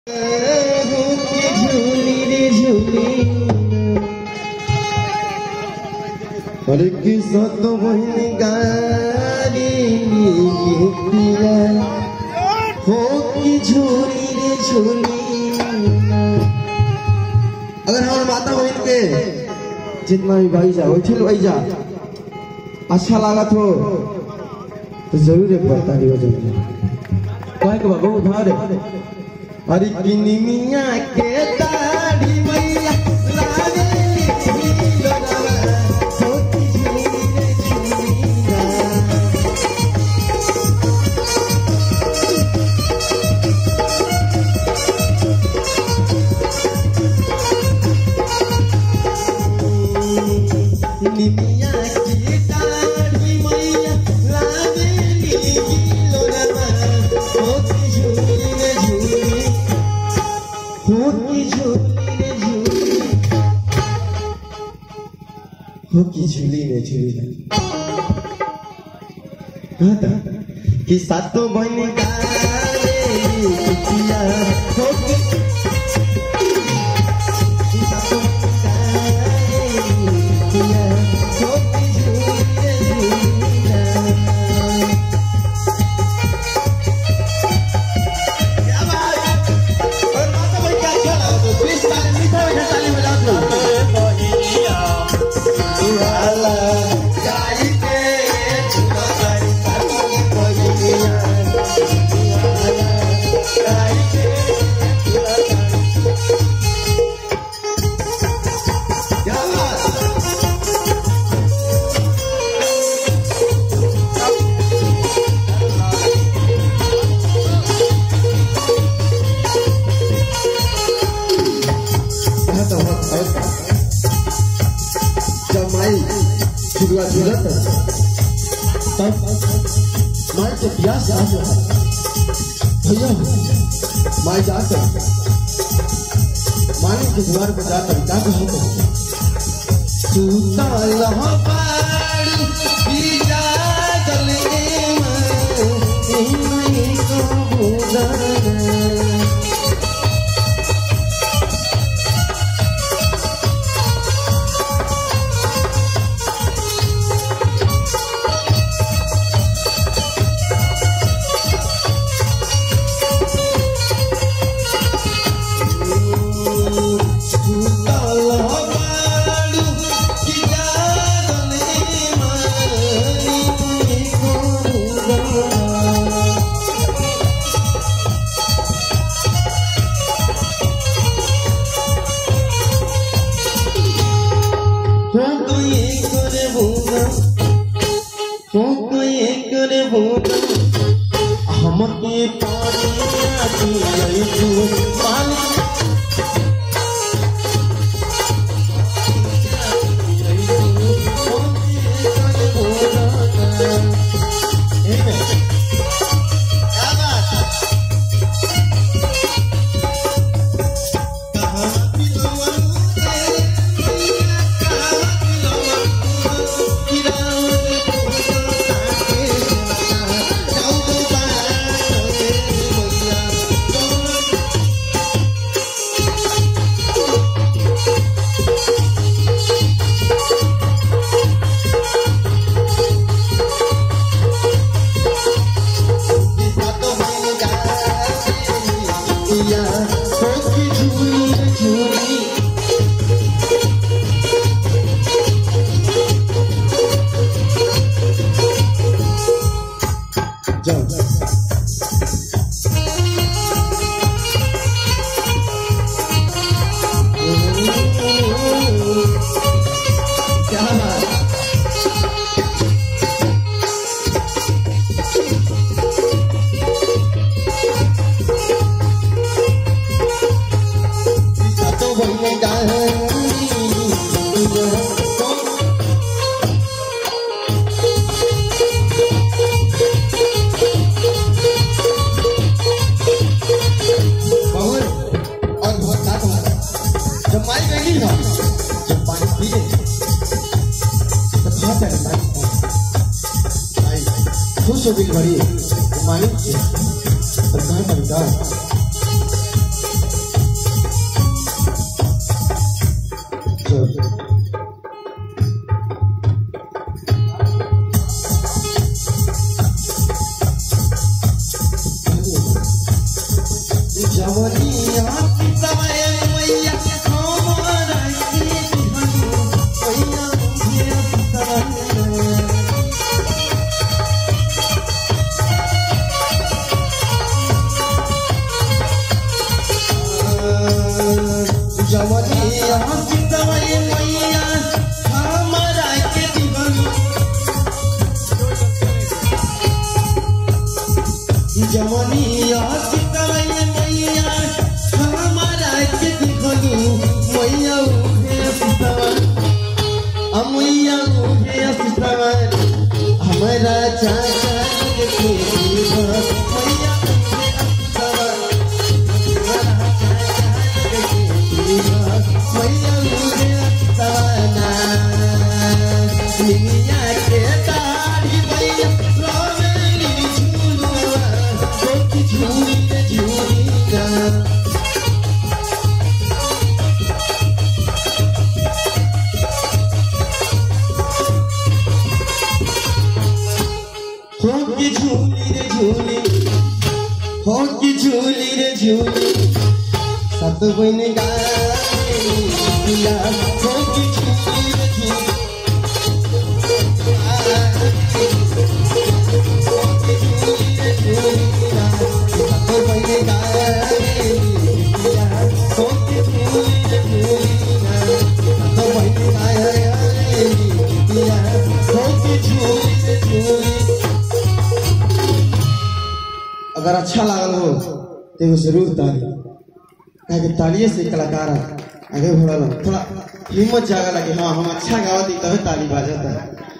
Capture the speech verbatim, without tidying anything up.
अरे किस्सा तो वही गाड़ी पिया हो की झूली रे झूली। अगर हमारे माता बहन के जितना भी भाई जा वही भाई जा अच्छा लगा तो तो जरूर एक बता दियो जरूर कहे के बाबू उधार अरे किनी मिया के ताड़ी मैया लागे हो की झूली में झूली कि सातों बहन गाले पिया हो की सातों गाले पिया हो की झूली में झूली। क्या बात और माता भाई क्या अच्छा लगा तो प्लीज ताली मीठा मीठा ताली बजा दो। जब माई झुगला झुलत तब माई के प्यास आ गया भैया माई जाकर माई के द्वार पर जाकर क्या कहा सूता लहा पाड़ी बीजा गले में को बुदा हमके पानी खुश हो दिल भरी मालिक से सरकार का विकास जवनिया समय मैया हमारा की मैया जवनिया समय मैया हमारा के दीवानी जवनिया समय मैया हमारा के दीवानी मैया उठे सितवन मैया उठे सितवन हमारा चाचा के मैया होगी झूली रे झूली होगी झूली रे झूली सत बन गाया होगी झूली रे झूली होगी झूली रे झूली सत बन गाया होगी झूली रे झूली सत बन गाया होगी झूली रे झूली। अगर अच्छा लागल हो तो जरूर ताली कहे तालिए से कलाकार आगे बढ़ल थोड़ा हिम्मत जागला कि हाँ हम अच्छा गावती तभी ताली बाजता है।